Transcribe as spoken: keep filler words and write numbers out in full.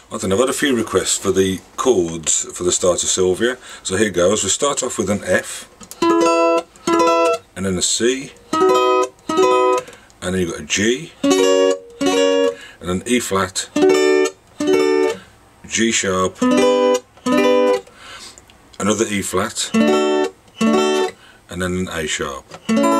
I don't know, I've had a few requests for the chords for the start of Sylvia, so here goes. We start off with an F, and then a C, and then you've got a G, and an E flat, G sharp, another E flat, and then an A sharp.